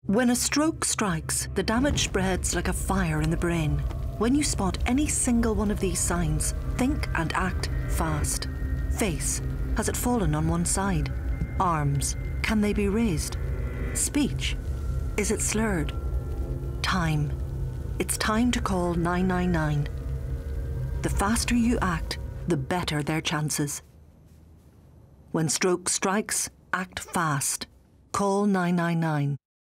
When a stroke strikes, the damage spreads like a fire in the brain. When you spot any single one of these signs, think and act fast. Face, has it fallen on one side? Arms, can they be raised? Speech, is it slurred? Time, it's time to call 999. The faster you act, the better their chances. When stroke strikes, act fast. Call 999.